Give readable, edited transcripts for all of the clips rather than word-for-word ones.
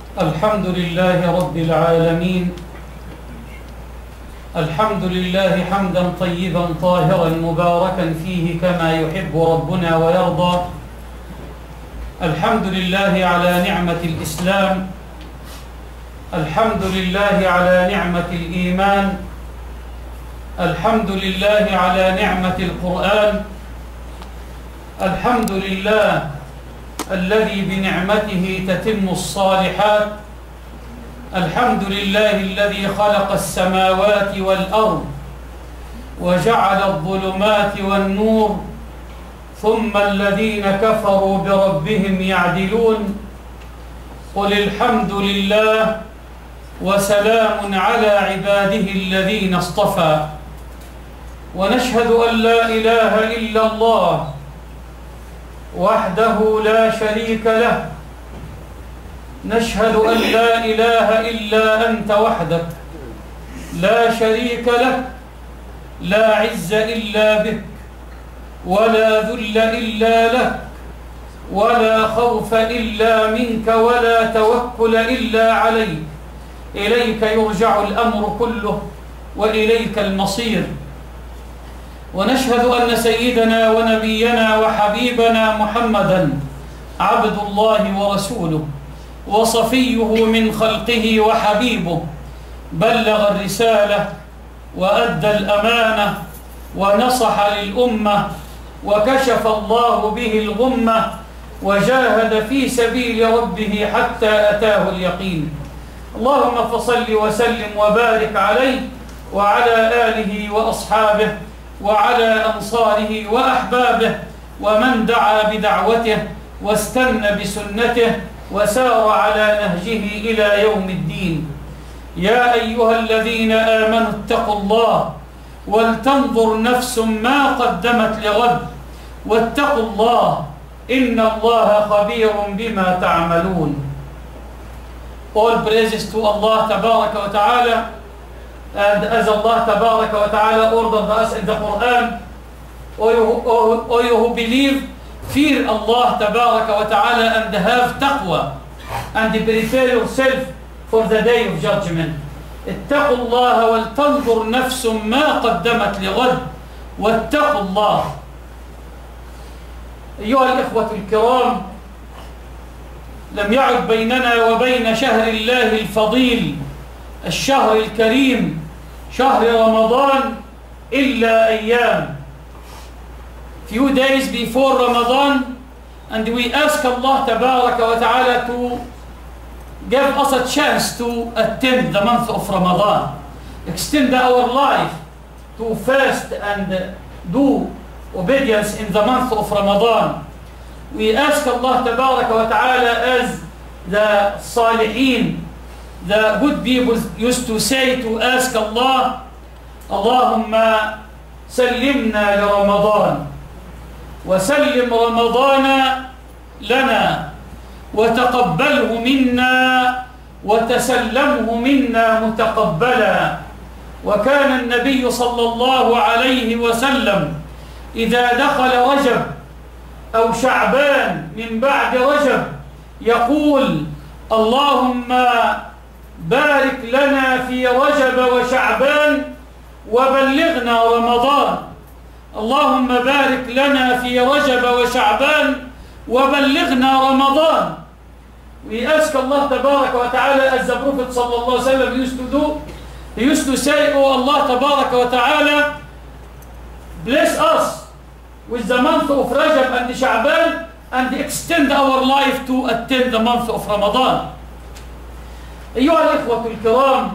الحمد لله رب العالمين. الحمد لله حمدا طيبا طاهرا مباركا فيه كما يحب ربنا ويرضى. الحمد لله على نعمة الإسلام، الحمد لله على نعمة الإيمان، الحمد لله على نعمة القرآن، الحمد لله الذي بنعمته تتم الصالحات، الحمد لله الذي خلق السماوات والأرض وجعل الظلمات والنور، ثم الذين كفروا بربهم يعدلون. قل الحمد لله وسلام على عباده الذين اصطفى. ونشهد أن لا إله إلا الله وحده لا شريك له، نشهد أن لا إله إلا أنت وحدك لا شريك لك، لا عز إلا بك ولا ذل إلا لك ولا خوف إلا منك ولا توكل إلا عليك، إليك يرجع الأمر كله وإليك المصير. ونشهد أن سيدنا ونبينا وحبيبنا محمدًا عبد الله ورسوله وصفيه من خلقه وحبيبه، بلغ الرسالة وأدى الأمانة ونصح للأمة، وكشف الله به الغمة، وجاهد في سبيل ربه حتى أتاه اليقين. اللهم فصل وسلم وبارك عليه وعلى آله وأصحابه وعلى أنصاره وأحبابه ومن دعا بدعوته واستنى بسنته وسار على نهجه إلى يوم الدين. يا أيها الذين آمنوا اتقوا الله ولتنظر نفس ما قدمت لغد، واتقوا الله إن الله خبير بما تعملون. All praises to Allah Tabaraka wa Ta'ala. And as Allah Tabaraka wa Ta'ala ordered us in the Quran, O you who believe, fear Allah Tabaraka wa Ta'ala and have taqwa, and prepare yourself for the day of judgment. اتقوا الله ولتنظر نفس ما قدمت لغد واتقوا الله. أيها الإخوة الكرام، لم يعد بيننا وبين شهر الله الفضيل الشهر الكريم شهر رمضان إلا أيام. Few days before Ramadan, and we ask Allah Tabaraka wa Ta'ala to give us a chance to attend the month of Ramadan, extend our life to fast and do obedience in the month of Ramadan. We ask Allah Tabaraka wa Ta'ala, as the Salihin, the good people used to say, to ask Allah, Allahumma sallimna li Ramadan wa sallim Ramadana lana wa taqabbalhu minna wa tasallamhu minna mutaqabbala. وكان النبي صلى الله عليه وسلم إذا دخل رجب أو شعبان من بعد رجب يقول اللهم بارك لنا في رجب وشعبان وبلغنا رمضان. اللهم بارك لنا في رجب وشعبان وبلغنا رمضان. We ask Allah Tabaraka wa Ta'ala, as the Prophet sallallahu alaihi wasallam used to do. He used to say, Oh Allah Tabaraka wa Ta'ala, bless us with the month of Rajab and Sha'ban, and extend our life to attend the month of Ramadan. أيها الإخوة الكرام،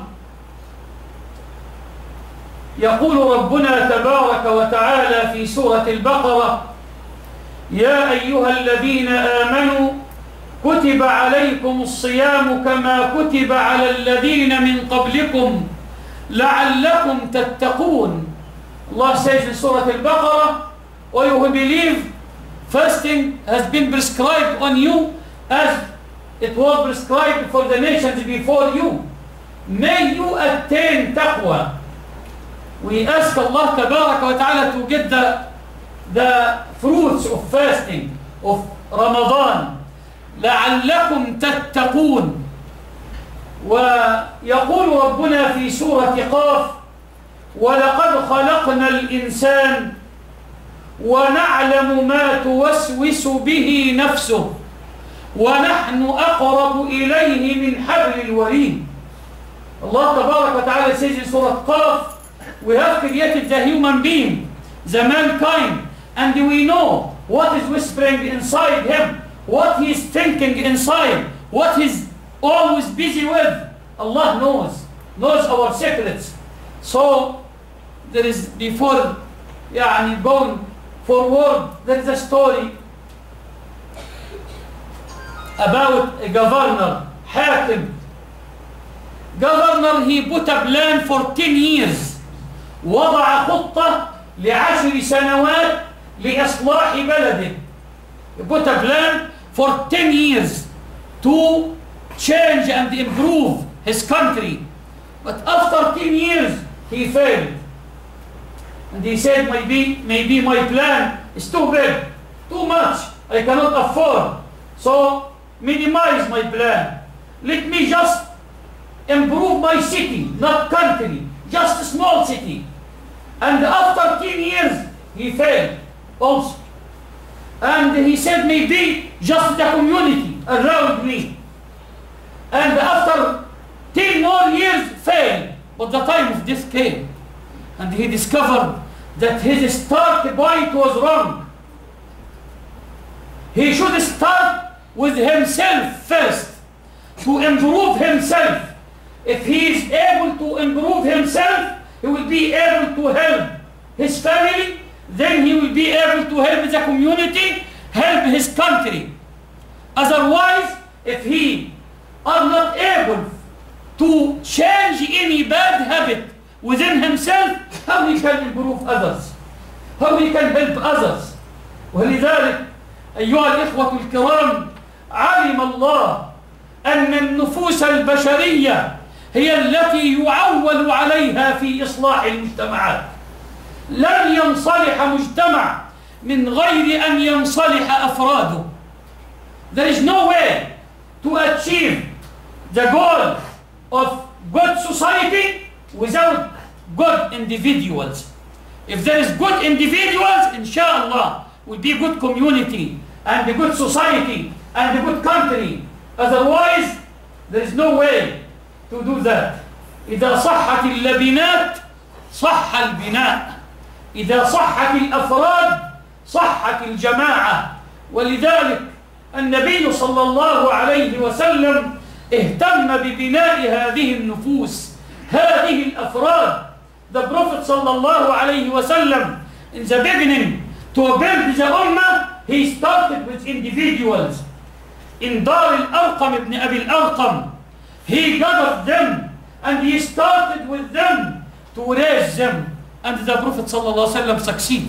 يقول ربنا تبارك وتعالى في سورة البقرة: يا أيها الذين آمنوا كتب عليكم الصيام كما كتب على الذين من قبلكم لعلكم تتقون. Allah says in Surah Al-Baqarah, O you who believe, fasting has been prescribed on you as it was prescribed for the nations before you. May you attain taqwa. We ask Allah Tabaraka wa Ta'ala to get the fruits of fasting, of Ramadan. لَعَلَّكُمْ تَتَّقُونَ. ويقول ربنا في سورة قاف: ولقد خلقنا الإنسان ونعلم ما توسوس به نفسه ونحن أقرب إليه من حبل الوريد. Allah تبارك وتعالى says in Surah Qaf, we have created the human being, the mankind, and we know what is whispering inside him, what he is thinking inside, what he is always busy with. Allah knows our secrets. So there is, before going forward, there is a story about a governor, Hakim. Governor, he put a plan for 10 years. وضع خطة ل10 سنوات لإصلاح بلده. He put a plan for 10 years to change and improve his country. But after 10 years, he failed. And he said, maybe my plan is too big, too much, I cannot afford. So minimize my plan. Let me just improve my city, not country, just a small city. And after 10 years, he failed also. And he said, maybe just the community around me. And after 10 more years, failed. But the time of death came. And he discovered that his start point was wrong. He should start with himself first, to improve himself. If he is able to improve himself, he will be able to help his family, then he will be able to help the community, help his country. Otherwise, if he are not able to change any bad habit within himself, how he can improve others? How he can help others? ولذلك أيها الإخوة الكرام، علم الله أن النفوس البشرية هي التي يعول عليها في إصلاح المجتمعات. لن ينصلح مجتمع من غير أن ينصلح أفراده. There is no way to achieve the goal of good society without good individuals. If there is good individuals, inshallah, will be good community and a good society and a good country. Otherwise, there is no way to do that. إذا صحت اللبنات صح البناء. إذا صحت الأفراد صحت الجماعة. ولذلك النبي صلى الله عليه وسلم اهتم ببناء هذه النفوس، هذه الأفراد. The Prophet صلى الله عليه وسلم, in the beginning, to build the ummah, he started with individuals. In Dar al-Arqam ibn Abi al-Arqam, he gathered them and he started with them to raise them. And the Prophet ﷺ succeeded.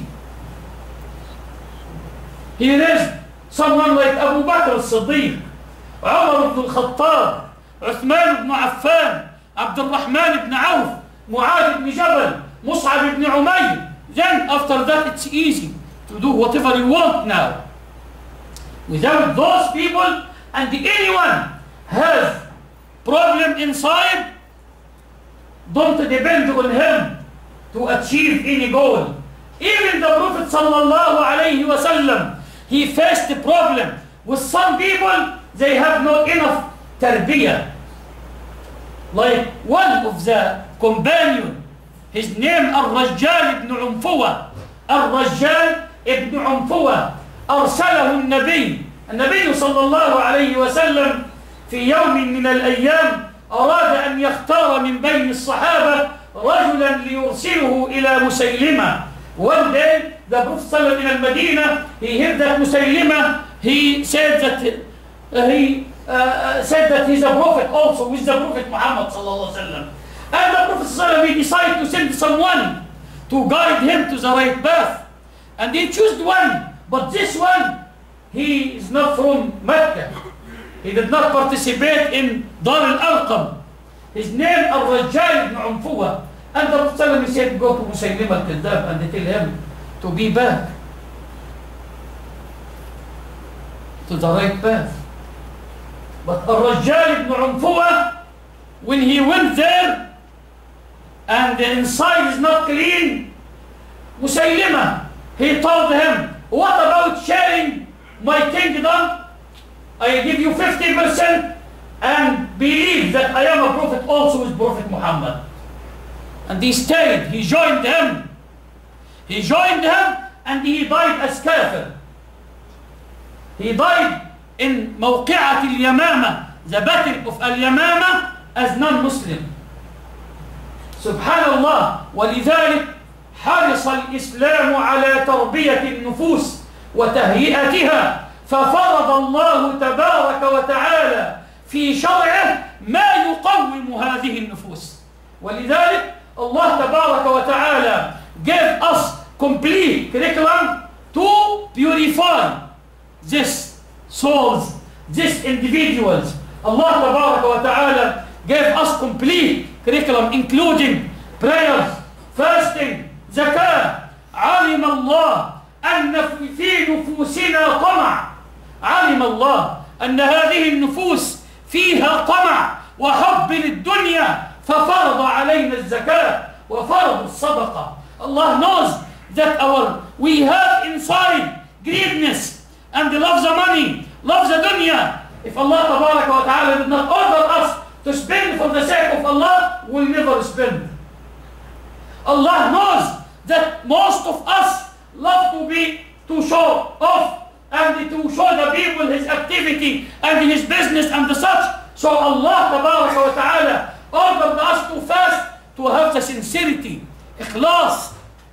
He raised someone like Abu Bakr al-Siddiq, Umar ibn al-Khattab, Uthman ibn Affan, Abdul Rahman ibn Auf, Mu'adh ibn Jabal, Mus'ab ibn Umayr. Then after that it's easy to do whatever you want now. Without those people, and anyone has problem inside, don't depend on him to achieve any goal. Even the Prophet sallallahu alayhi wa sallam, he faced a problem with some people, they have not enough tarbiyah. Like one of the companion, his name Ar-Rajjal ibn Unfuwa. Ar-Rajjal ibn Unfuwa أرسله النبي صلى الله عليه وسلم في يوم من الأيام أراد أن يختار من بين الصحابة رجلا ليرسله إلى مسيلمة. One day the Prophet صلى in Medina, he heard that Musaylima, he said that he's a prophet also, with the Prophet Muhammad صلى الله عليه وسلم. And the Prophet صلى he decided to send someone to guide him to the right path. And he chose one, but this one, he is not from Mecca. He did not participate in Dar al-Arqam. His name Ar-Rajjal ibn Unfuwa. And the Prophet said, go to Musaylim al-Kadhab and tell him to be back to the right path. But Ar-Rajjal ibn Unfuwa, when he went there and the inside is not clean, Musaylima, he told him, what about sharing my kingdom? I give you 50% and believe that I am a prophet also with Prophet Muhammad. And he stayed, he joined him. He joined him and he died as kafir. He died in موقعة اليمامة, the battle of Al-Yamama, as non-Muslim. Subhanallah. ولذلك حرص الإسلام على تربية النفوس وتهيئتها، ففرض الله تبارك وتعالى في شرعه ما يقوم هذه النفوس. ولذلك الله تبارك وتعالى gave us complete curriculum to purify these souls, these individuals. Allah تبارك وتعالى gave us complete curriculum including prayers, fasting, zakah. علم الله أن في نفوسنا طمع. علم الله أن هذه النفوس فيها طمع وحب للدنيا، ففرض علينا الزكاة وفرض الصدقة. Allah knows that we have inside greediness and love the money, love the dunya. If Allah تبارك وتعالى did not order us to spend for the sake of Allah, we'll never spend. Allah knows that most of us love to show off and to show the people his activity and his business and such. So Allah تبارك وتعالى ordered us to fast, to have the sincerity, ikhlas.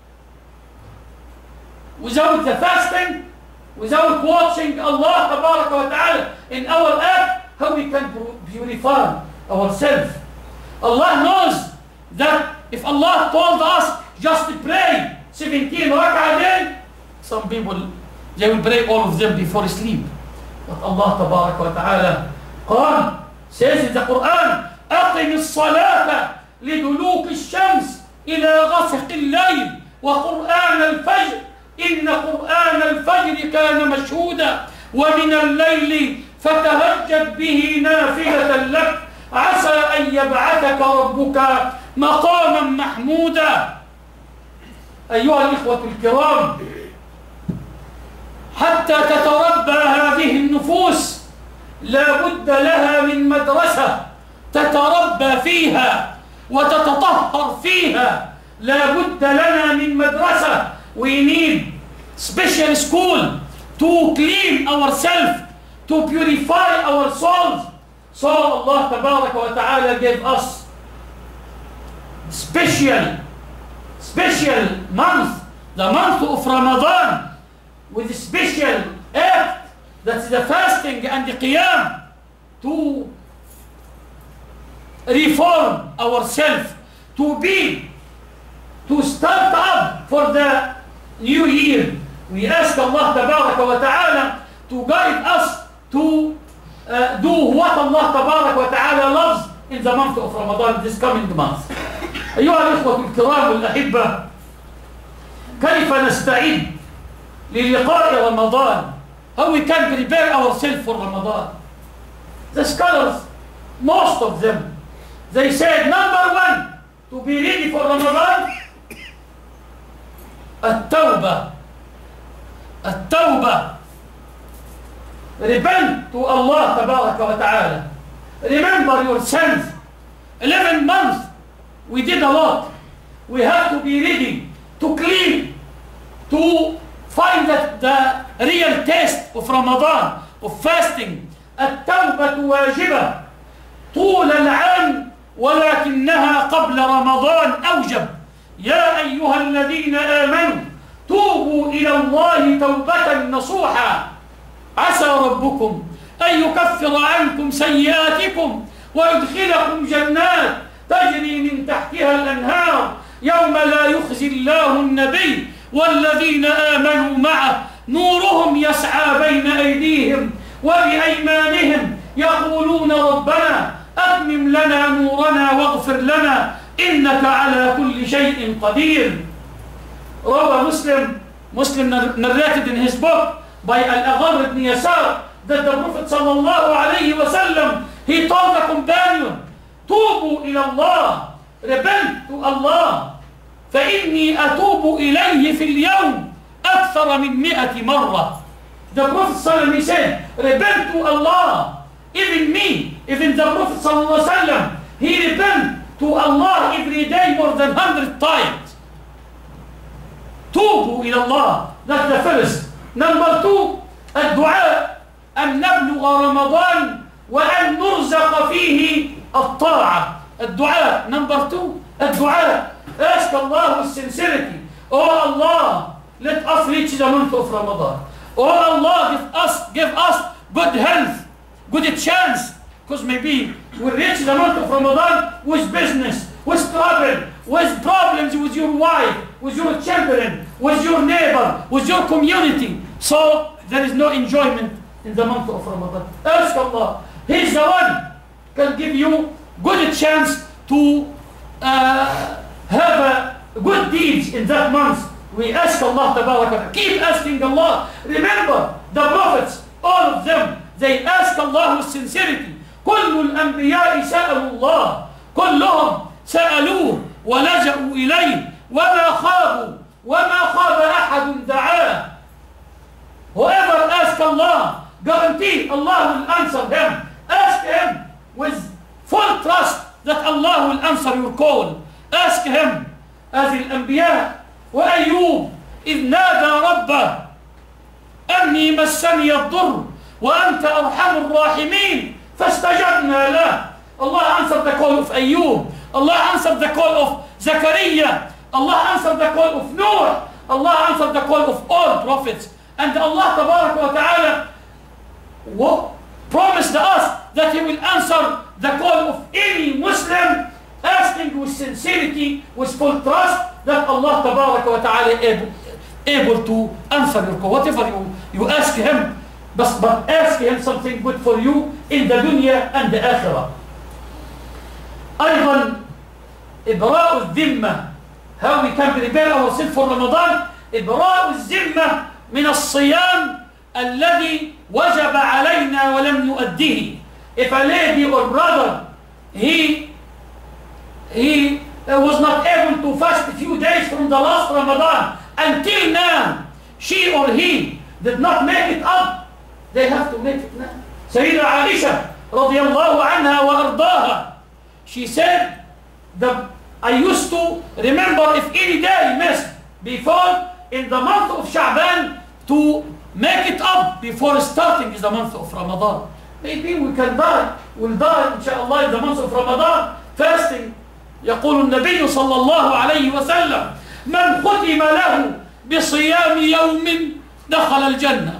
Without the fasting, without watching Allah تبارك وتعالى in our act, how we can purify ourselves. Allah knows that if Allah told us just to pray 17 rak'ah a day, some people, they will pray all of them before sleep. But Allah تبارك وتعالى says in the Quran, أقم الصلاة لدلوك الشمس إلى غسق الليل وقرآن الفجر إن قرآن الفجر كان مشهودا ومن الليل فتهجد به نافلة لك عسى أن يبعثك ربك مقاما محمودا. أيها الإخوة الكرام، حتى تتربى هذه النفوس لا بد لها من مدرسة تتربى فيها وتتطهر فيها. لا بد لنا من مدرسة. We need special school to clean ourselves, to purify our souls. So Allah تبارك وتعالى gave us special month, the month of Ramadan, with special act, that's the fasting and the qiyam, to reform ourselves, to start up for the new year. We ask Allah تبارك وتعالى to guide us to do what Allah تبارك وتعالى loves in the month of Ramadan, this coming month. أيها الإخوة الكرام والأحبة، كيف نستعد للقاء رمضان؟ How we can prepare ourselves for Ramadan? The scholars, most of them, they said number one, to be ready for Ramadan, التوبة. Repent to Allah تبارك وتعالى. Remember your sins. 11 months we did a lot. We have to be ready to clean, to find the real taste of Ramadan, of fasting. التوبة واجبة طول العام ولكنها قبل رمضان أوجب. يا أيها الذين آمنوا توبوا إلى الله توبة نصوحا عسى ربكم أن يكفر عنكم سيئاتكم ويدخلكم جنات تجري من تحتها الأنهار يوم لا يخزي الله النبي والذين آمنوا معه نورهم يسعى بين أيديهم وبأيمانهم يقولون ربنا أتمم لنا نورنا واغفر لنا إنك على كل شيء قدير. روى Muslim narrated in his book by Al-Aghar ibn Yasar that the Prophet sallallahu alayhi wa sallam, he told the companion, توبوا إلى الله. Repent to Allah. فإني أتوب إليه في اليوم أكثر من 100 مرة. The Prophet ﷺ, he said, repent to Allah. Even me, even the Prophet ﷺ, he repent to Allah every day more than 100 times. توبوا إلى الله. That's the first. Number 2, الدعاء أن نبلغ رمضان وأن نرزق فيه الطاعة. الدعاء. Number 2, الدعاء. Ask Allah with sincerity. Oh Allah, let us reach the month of Ramadan. Oh Allah, give us good health, good chance, because maybe we'll reach the month of Ramadan with business, with trouble, with problems with your wife, with your children, with your neighbor, with your community. So there is no enjoyment in the month of Ramadan. Ask Allah. He's the one can give you good chance to have good deeds in that month. We ask Allah Tabaraka. Keep asking Allah. Remember the prophets, all of them, they ask Allah with sincerity. كل الأنبياء سألوا الله. كلهم سألوه ولجأوا إليه وما خابوا وما خاب أحد دعاه. Whoever asks Allah, guarantee Allah will answer him. Ask him with full trust that Allah will answer your call. Ask him as الأنبياء. وأيوب إذ نادى ربه أني مسني الضر وأنت أرحم الراحمين فاستجبنا له. Allah answered the call of Ayub. Allah answered the call of Zachariah. Allah answered the call of Noah. Allah answered the call of all prophets. And Allah Tabaraka wa Ta'ala promised us that He will answer the call of any Muslim asking with sincerity, with full trust that Allah Tabaraka wa Ta'ala able to answer your call. Whatever you ask Him, but ask Him something good for you in the dunya and the akhirah. أيضا إبراء الذمة. How we can prepare ourselves for Ramadan. إبراء الذمة من الصيام الذي وجب علينا ولم نؤديه. If a lady or brother he was not able to fast a few days from the last Ramadan until now, she or he did not make it up, they have to make it now. Sayyida Aisha radiyallahu anha wa ardaha, she said that I used to remember if any day missed before in the month of Sha'ban to make it up before starting the month of Ramadan. Maybe we can die, we'll die inshallah in the month of Ramadan fasting. يقول النبي صلى الله عليه وسلم من ختم له بصيام يوم دخل الجنة.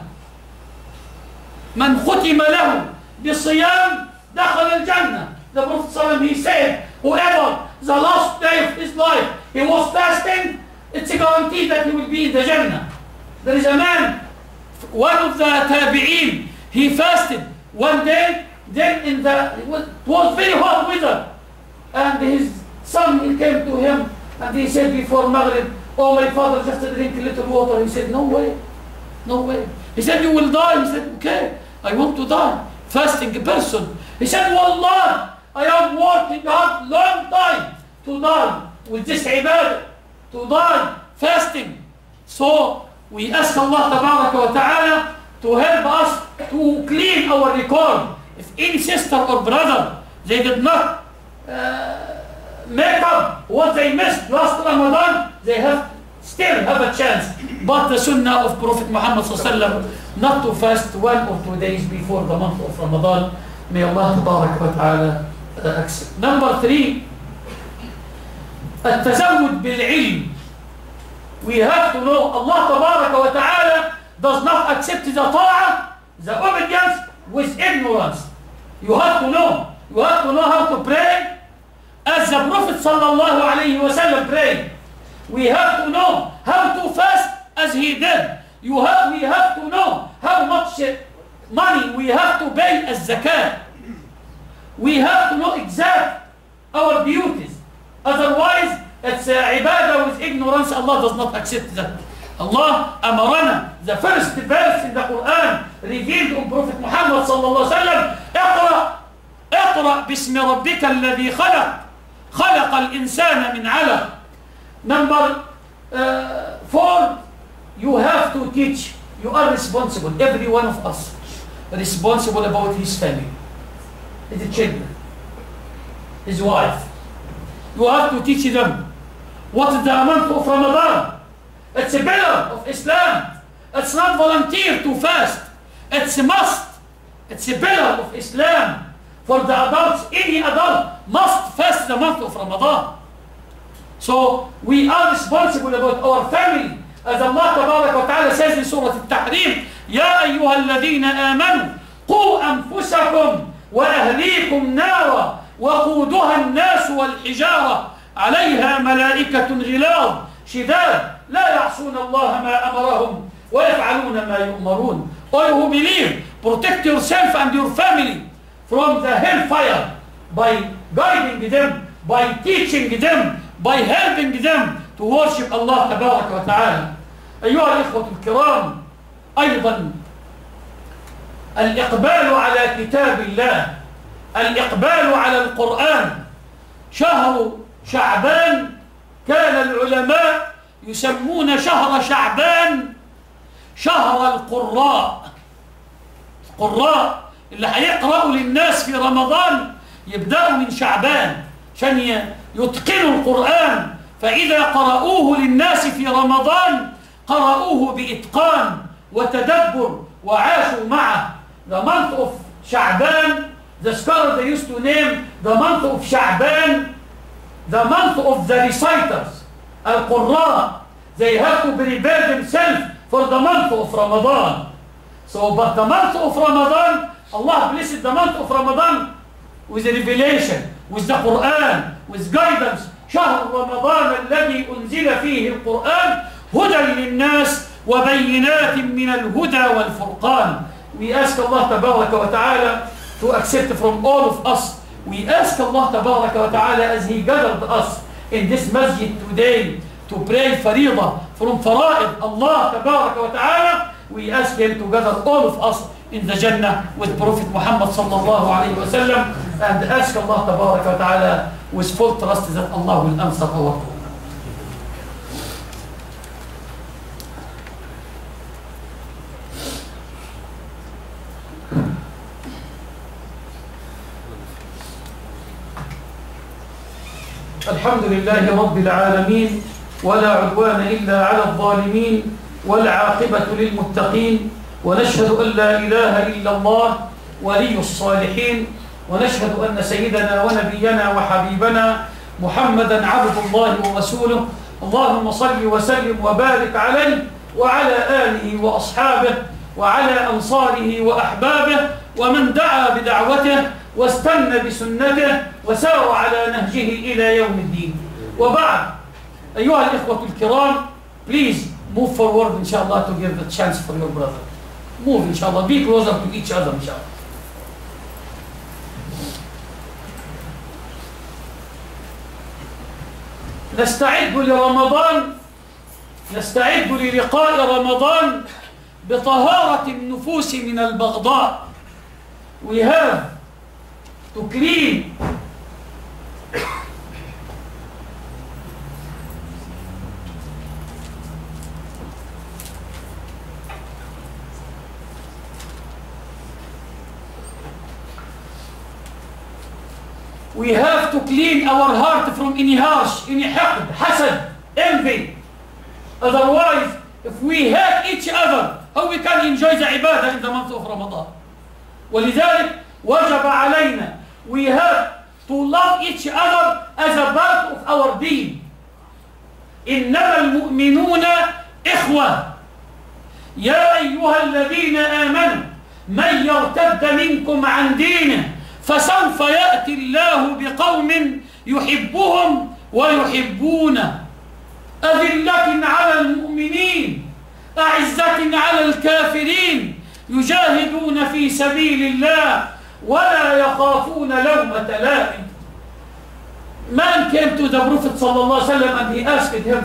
من ختم له بصيام دخل الجنة. The Prophet ﷺ, he said, whoever the last day of his life he was fasting, it's a guarantee that he will be in the Jannah. There is a man, one of the tabi'een, he fasted one day, then it was very hot weather, and his son, he came to him and he said before Maghrib, oh my father, just drink a little water. He said, no way, no way. He said, you will die. He said, okay, I want to die. Fasting person. He said, Wallah, I am working hard long time to die with this ibadah, to die fasting. So we ask Allah Tabaraka wa Ta'ala to help us to clean our record. If any sister or brother, they did not make up what they missed last Ramadan, they still have a chance. But the sunnah of Prophet Muhammad ﷺ not to fast 1 or 2 days before the month of Ramadan. May Allah Tabaraka wa Ta'ala accept. Number 3, التزود بالعلم. We have to know Allah Tabaraka wa Ta'ala does not accept the ta'ah, the obedience, with ignorance. You have to know. You have to know how to pray as the Prophet sallallahu alayhi wa sallam prayed. We have to know how to fast as he did. We have to know how much money we have to pay as zakat. We have to know exact our duties. Otherwise, it's ibadah with ignorance. Allah does not accept that. Allah amarana, the first verse in the Quran revealed on Prophet Muhammad sallallahu alayhi wa sallam, اقرأ اقرأ باسم ربك الذي خلق، خلق الإنسان من علق. Number 4, you have to teach. You are responsible, every one of us responsible about his family, his children, his wife. You have to teach them what is the month of Ramadan. It's a pillar of Islam. It's not volunteer to fast. It's a must. It's a pillar of Islam. For the adults, any adult must fast the month of Ramadan. So we are responsible about our family. As Allah Tabarak wa Ta'ala says in Surah Al-Tahrim, يَا أَيُّهَا الَّذِينَ آمَنُوا قُوا أَنفُسَكُمْ وَأَهْلِيكُمْ نَارًا وَقُودُهَا النَّاسُ وَالْحِجَارَةُ عليها ملائكة غلاظ شداد لا يعصون الله ما أمرهم ويفعلون ما يؤمرون. All who believe, protect yourself and your family from the hellfire by guiding them, by teaching them, by helping them to worship Allah تبارك وتعالى. أيها الإخوة الكرام، أيضا الإقبال على كتاب الله، الإقبال على القرآن. شهر شعبان كان العلماء يسمون شهر شعبان شهر القراء. القراء اللي هيقرأوا للناس في رمضان يبدأوا من شعبان عشان يتقنوا القرآن، فإذا قرأوه للناس في رمضان قرأوه بإتقان وتدبر وعاشوا معه. The month of Sha'ban, the scholars they used to name the month of Sha'ban the month of the reciters, al-Qurra. They have to prepare themselves for the month of Ramadan. So, but the month of Ramadan, Allah blessed the month of Ramadan with a revelation, with the Quran, with guidance. شهر رمضان الذي أنزل فيه القرآن هدى للناس وبينات من الهدى والفرقان. We ask Allah تبارك وتعالى to accept from all of us. We ask Allah تبارك وتعالى as He gathered us in this masjid today to pray فريضة from فرائض Allah تبارك وتعالى. We ask Him to gather all of us in the Jannah with Prophet Muhammad sallallahu alayhi wa sallam, and ask Allah تبارك وتعالى with full trust that Allah will answer our prayer. الحمد لله رب العالمين، ولا عدوان إلا على الظالمين، والعاقبة للمتقين، ونشهد أن لا إله إلا الله ولي الصالحين، ونشهد أن سيدنا ونبينا وحبيبنا محمدا عبد الله ورسوله. اللهم صل وسلم وبارك عليه وعلى آله وأصحابه وعلى أنصاره وأحبابه ومن دعا بدعوته واستنى بسنته وسار على نهجه إلى يوم الدين. وبعد، أيها الإخوة الكرام, please move forward inshallah to give the chance for your brother. Move inshallah, be closer to each other inshallah. نستعد لرمضان، نستعد للقاء رمضان بطهارة النفوس من البغضاء. We have to clean our heart from any harsh, any حقد, حسد, envy. Otherwise, if we hate each other, how we can enjoy the ibadah in the month of Ramadan? ولذلك وجب علينا, we have to love each other as a part of our deen. إنما المؤمنون إخوة يا أيها الذين آمنوا من يرتد منكم عن دينه فسوف يأتي الله بقوم يحبهم ويحبونه أذلة على المؤمنين أعزة على الكافرين يجاهدون في سبيل الله ولا يخافون لومة لائم. Man came to the Prophet صلى الله عليه وسلم and he asked him,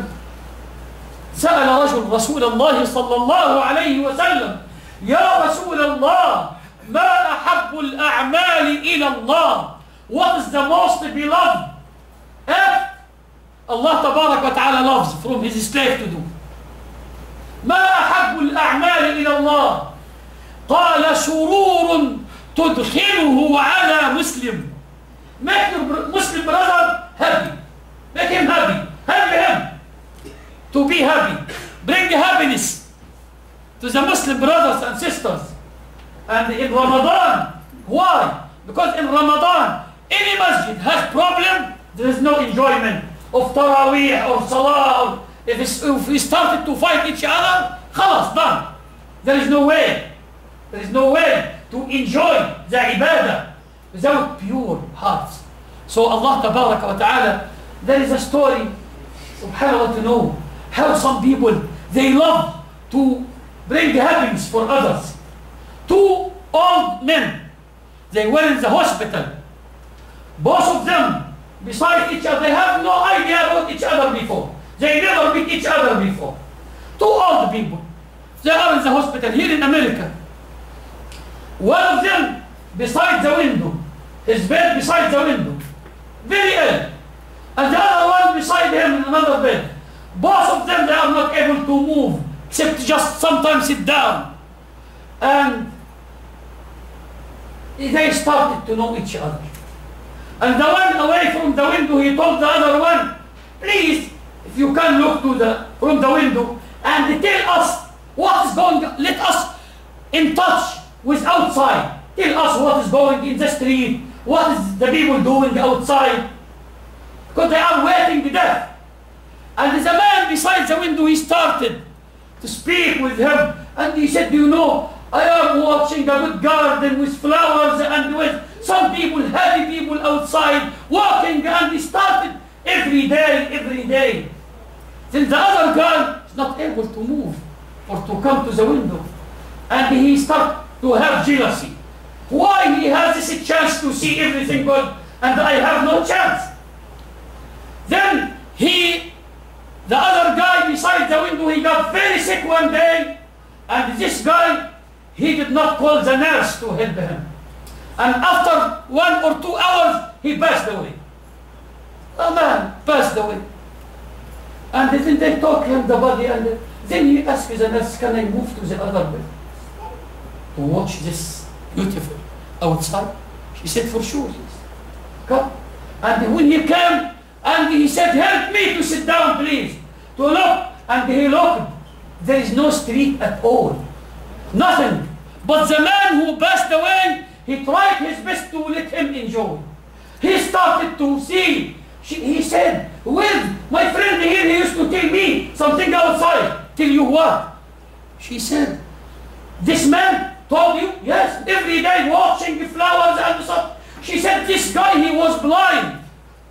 سأل رجل رسول الله صلى الله عليه وسلم, يا رسول الله ما أحب الأعمال إلى الله. What is the most beloved act Allah تبارك وتعالى loves from his slave to do. ما أحب الأعمال إلى الله. قال سرور تدخله على مسلم. Make your Muslim brother happy. Make him happy. Help him to be happy. Bring happiness to the Muslim brothers and sisters. And in Ramadan, why? Because in Ramadan, any masjid has problem, there is no enjoyment of Taraweeh or Salah. If we started to fight each other, خلاص, done. There is no way. There is no way to enjoy the ibadah without pure hearts. So Allah Tabaraka wa Ta'ala, there is a story, subhanAllah, to know how some people, they love to bring happiness for others. Two old men, they were in the hospital. Both of them, beside each other, they have no idea about each other before. They never meet each other before. Two old people, they are in the hospital here in America. One of them beside the window, his bed beside the window, very ill. And the other one beside him in another bed. Both of them, they are not able to move, except just sometimes sit down. And they started to know each other. And the one away from the window, he told the other one, please, if you can look from the window and tell us what is going on. Let us in touch with outside. Tell us what is going in the street, what is the people doing outside. Because they are waiting to death. And the man beside the window, he started to speak with him. And he said, you know, I am watching a good garden with flowers and with some people, happy people outside, walking, and he started every day. Then the other guy is not able to move or to come to the window. And he started to have jealousy. Why he has this chance to see everything good and I have no chance? Then the other guy beside the window, he got very sick one day. And this guy, he did not call the nurse to help him. And after 1 or 2 hours, he passed away. A man passed away. And then they took him the body, and then he asked the nurse, can I move to the other bed to watch this beautiful outside? She said, for sure, yes. Come. And when he came, and he said, help me to sit down, please, to look. And he looked. There is no street at all. Nothing. But the man who passed away, he tried his best to let him enjoy. He started to see. He said, well, my friend here, he used to tell me something outside. Tell you what? She said, this man told you? Yes, every day watching the flowers and stuff. She said, this guy, he was blind.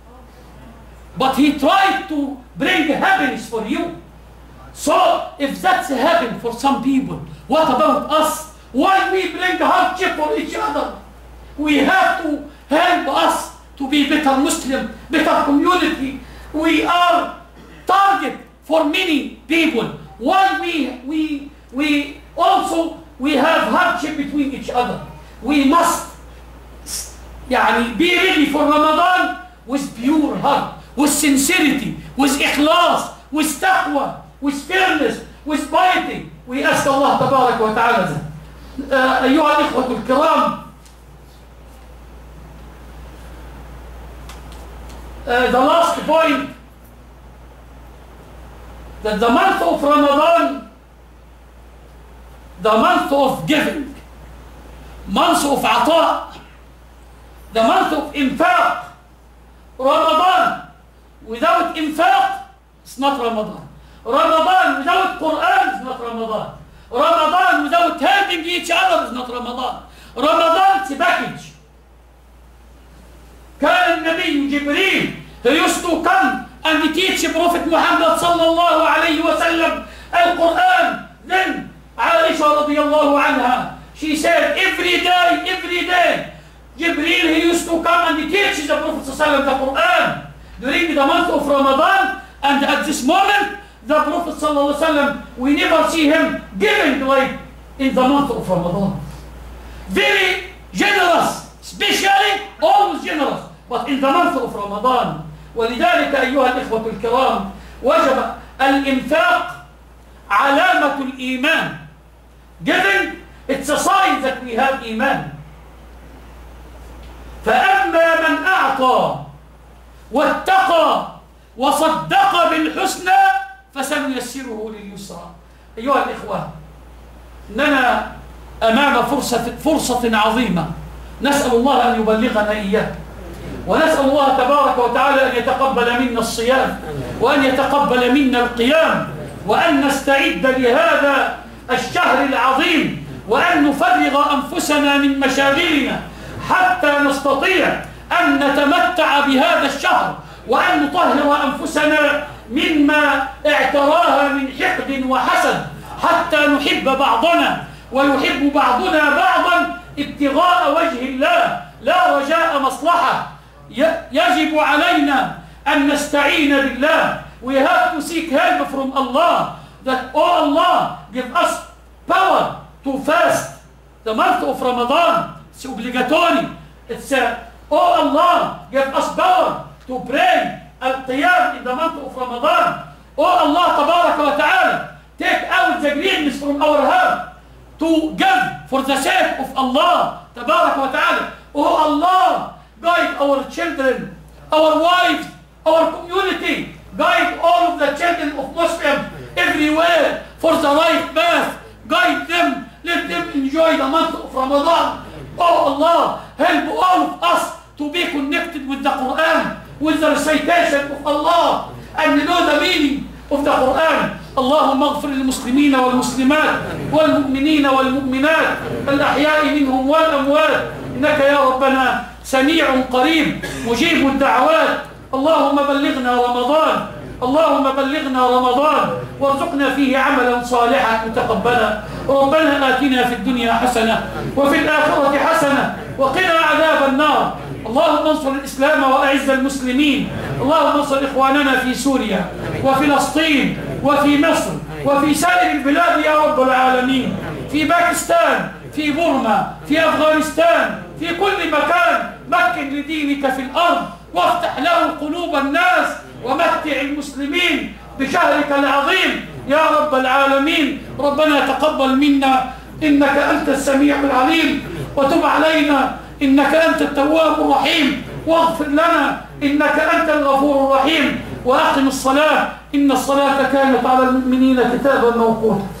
But he tried to bring happiness for you. So, if that's happened for some people, what about us? Why we bring hardship for each other? We have to help us to be better Muslim, better community. We are target for many people. Why we also have hardship between each other. We must be ready for Ramadan with pure heart, with sincerity, with ikhlas, with taqwa, with fairness, with piety. We ask Allah Tabarak wa Ta'ala. أيها الإخوة الكرام, the last point, that the month of Ramadan, the month of giving, month of ata, the month of infaq. Ramadan without infaq, it's not Ramadan. Ramadan without Quran is not Ramadan. Ramadan without helping each other is not Ramadan. Ramadan is a package. كان النبي جبريل, he used to come and teach Prophet Muhammad sallallahu alayhi wa sallam al-Quran. Then Aisha radiyallahu anha, she said every day, Jibreel, he used to come and teach the Prophet sallallahu the Quran during the month of Ramadan. And at this moment, the Prophet ﷺ, we never see him giving like in the month of Ramadan. very generous, especially always generous, but in the month of Ramadan. ولذلك أيها الإخوة الكرام وجب الإنفاق علامة الإيمان. Giving, it's a sign that we have إيمان. فأما من أعطى واتقى وصدق بالحسنى فسنيسره لليسرى. أيها الإخوة، إننا أمام فرصة عظيمة نسأل الله أن يبلغنا إياه، ونسأل الله تبارك وتعالى أن يتقبل منا الصيام، وأن يتقبل منا القيام، وأن نستعد لهذا الشهر العظيم، وأن نفرغ أنفسنا من مشاغلنا حتى نستطيع أن نتمتع بهذا الشهر، وأن نطهر أنفسنا مما اعتراها من حقد وحسد، حتى نحب بعضنا ويحب بعضنا بعضا ابتغاء وجه الله لا رجاء مصلحة. يجب علينا أن نستعين بالله. We have to seek help from Allah, that oh Allah give us power to fast the month of Ramadan. It's obligatory. It's oh Allah give us power to pray al-qiyam in the month of Ramadan. Oh Allah tabaraka wa ta'ala, take out the greediness from our heart to give for the sake of Allah tabaraka wa ta'ala. Oh Allah, guide our children, our wives, our community, guide all of the children of Muslims everywhere for the right path. Guide them, let them enjoy the month of Ramadan. Oh Allah, help all of us to be connected with the Quran, with the recitation of Allah, and know the meaning of the Quran. اللهم اغفر للمسلمين والمسلمات والمؤمنين والمؤمنات الأحياء منهم والأموات إنك يا ربنا سميع قريب مجيب الدعوات. اللهم بلغنا رمضان، اللهم بلغنا رمضان وارزقنا فيه عملا صالحا متقبلا. ربنا آتنا في الدنيا حسنة وفي الآخرة حسنة وقنا عذاب النار. اللهم انصر الإسلام وأعز المسلمين. اللهم انصر إخواننا في سوريا وفلسطين وفي مصر وفي سائر البلاد يا رب العالمين، في باكستان، في بورما، في أفغانستان، في كل مكان. مكن لدينك في الأرض وافتح له قلوب الناس ومتع المسلمين بشهرك العظيم يا رب العالمين. ربنا تقبل منا إنك أنت السميع العليم، وتب علينا إنك أنت التواب الرحيم، واغفر لنا إنك أنت الغفور الرحيم. وأقم الصلاة إن الصلاة كانت على المؤمنين كتابا موقوتا.